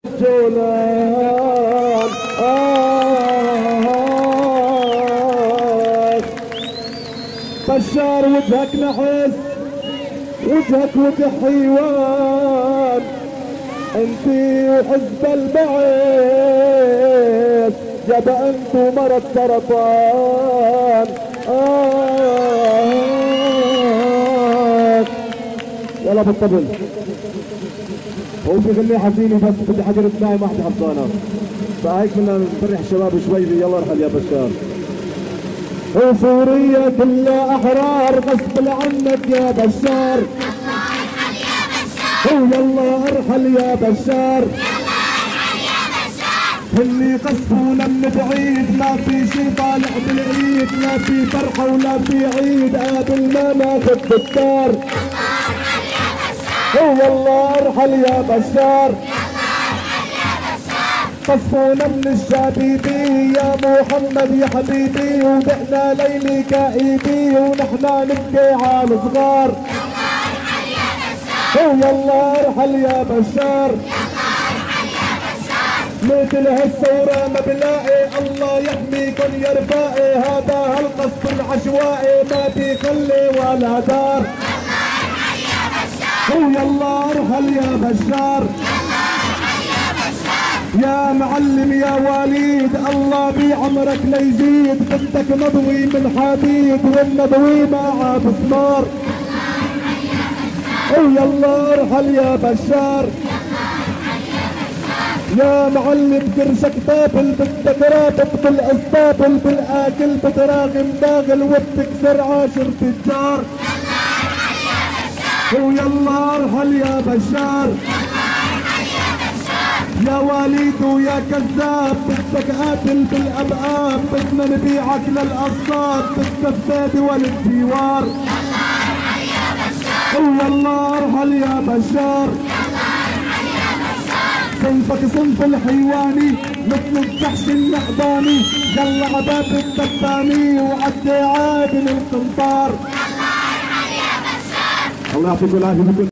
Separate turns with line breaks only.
جولان بشار وجهك نحس، وجهك وجه حيوان، انتي وحزب البعث يابا انتو مرض سرطان. يلا بالطبل. هو في غنية حزينة بس بدي حجر اثنين ما حدا حفظانها، فهيك بدنا نفرح الشباب شوي. يلا ارحل يا بشار. وسوريا كلها احرار غصب عنك يا بشار. يلا ارحل يا بشار. اللي قصفونا من بعيد ما في شي طالع بالعيد، لا في فرحة ولا في عيد قبل ما ناخد بالدار. يلا ارحل يا بشار. قصفونا من الشبيبي يا محمد يا حبيبي، وبقنا ليلي كئيبي ونحنا نبكي على الصغار. يلا ارحل يا بشار. مثل هالثورة ما بلاقي، الله يحميكن يا رفاقي، هذا هالقصف العشوائي ما بيخلي ولا دار. يلا ارحل يا بشار. يا معلم يا وليد الله بعمرك ليزيد، بدك نضوي من حديد والنضوي مع مسمار. يلا ارحل يا بشار. يا معلم كرشك طابل، بدك رابط بالاسطابل، بالاكل بتراغم باغل وبتكسر عاشر تجار. ويلا ارحل يا بشار. يا وليد ويا كذاب بدك قاتل بالابقاب، بدنا نبيعك للقصاب بالسفاد والجوار. يلا ارحل يا بشار. صنفك صنف الحيواني مثل الجحش النحباني، يلا عباب الدباني وعدي عادل القنطار. الله يعطيكم العافيه.